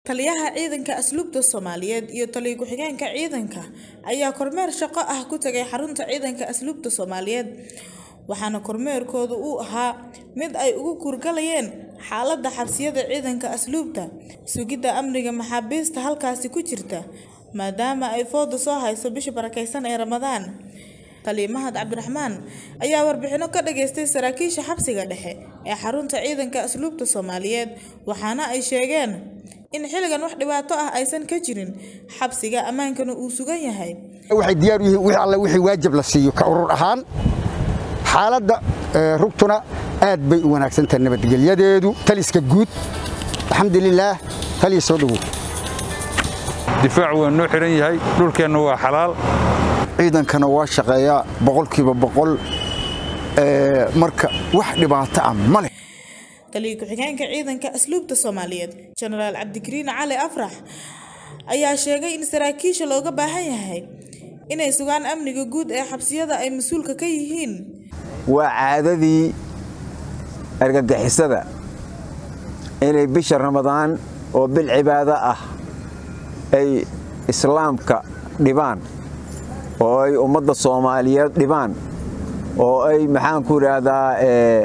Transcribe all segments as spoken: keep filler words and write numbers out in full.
taliyaha ciidanka asluubta Soomaaliyeed iyo taliye ku-xigeenka ciidanka ayaa kormeer shaqo ah ku tagay xarunta ciidanka asluubta Soomaaliyeed waxaana kormeerkoodu uu ahaa mid ay ugu kurgalayeen xaaladda xabsiyada ciidanka asluubta sugidda amniga maxaabiista halkaasi ku jirta maadaama ay foodo soo hayso bisha barakeysan ee Ramadaan. Taliye Mahad Cabdiraxmaan ayaa warbixino ka dhageystay saraakiisha xabsiga dhexe ee xarunta ciidanka asluubta Soomaaliyeed waxaana ay sheegeen in xiligan wax dhibaato ah aysan ka jirin xabsiga amaankana uu sugan yahay. waxay diyaar u yihiin wixii alla wixii waajib la siiyo ka urur ahaan xaaladda rugtuna aad bay u wanaagsan tahay nabadgelyadeedu taliska guud alxamdulillaah taliye soo dhawo difaac waa noo xiran yahay dhulkeena waa xalaal ciidankana waa shaqeeyaa boqolkiiba boqol ee marka wax dhibaato ah ma leh. taliye ku-xigeenka ciidanka asluubta Soomaaliyeed General Cabdikariin Cali Afrax ayaa sheegay in saraakiisha looga baahan yahay inay sugaan amniga guud ee xabsiyada ay mas'uulka ka yihiin. waa caadadii argagixisada inay bisha Ramadaan oo bil cibaado ah ay islaamka dhibaan oo ay ummadda Soomaaliyeed dhibaan oo ay maxaan ku raahdaa ee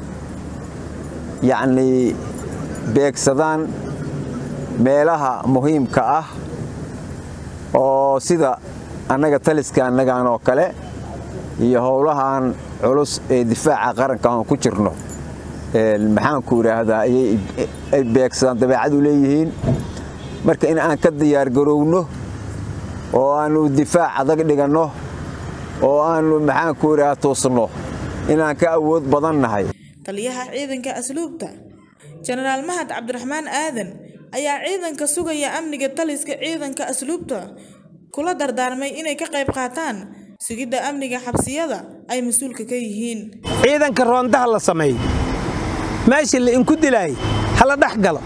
yacni beegsadaan meelaha muhiimka ah oo sida annaga taliska annagaan oo kale iyo howlahan culus ee difaaca qaranka aan ku jirno ee maxaan ku raahdaa ay beegsadaan dabeecad u leeyihiin marka in aan ka diyaar garowno oo aanu difaac adag dhigano oo aanu maxaan ku raahdaa toosno in aan ka awood badan nahay. taliyaha ciidanka asluubta General Mahad Cabdiraxmaan Aadan ayaa ciidanka sugaya amniga taliska ciidanka asluubta kula dardaarmay inay ka qayb qaataan sugidda amniga xabsiyada ay mas'uulka ka yihiin. ciidanka roondaha la sameeyay meeshii la inku dilay hala dhax galo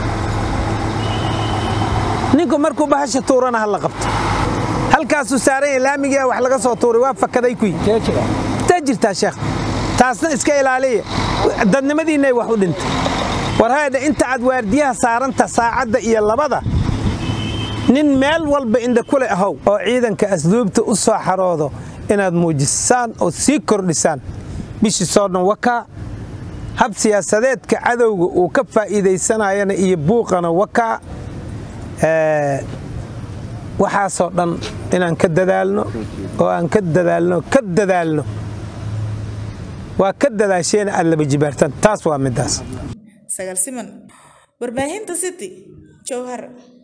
ninku markuu bahasha tuurana hala qabto halkaas uu saaray laamiga wax laga soo tuuray waa fakaday ku tajirta sheekh taasna iska ilaaliya dadnimadiina wax u dhintay war hayda inta aad waardiyaha saaranta saacada iyo labada nin meel walba inda kule ahow oo ciidanka asluubta u soo xaroodo inaad muujisaan oo sii kordhisaan bishi soo dhan waka hab siyaasadeedka cadowga uu ka faa'iideysanayana iyo buuqana waka ee waxa soo dhan inaan ka dadaalno oo aan ka dadaalno ka dadaalno waa ka dadaasheen aad laba jibaartan taas waa midaas Sagal Siman warbaahinta City Jowhar.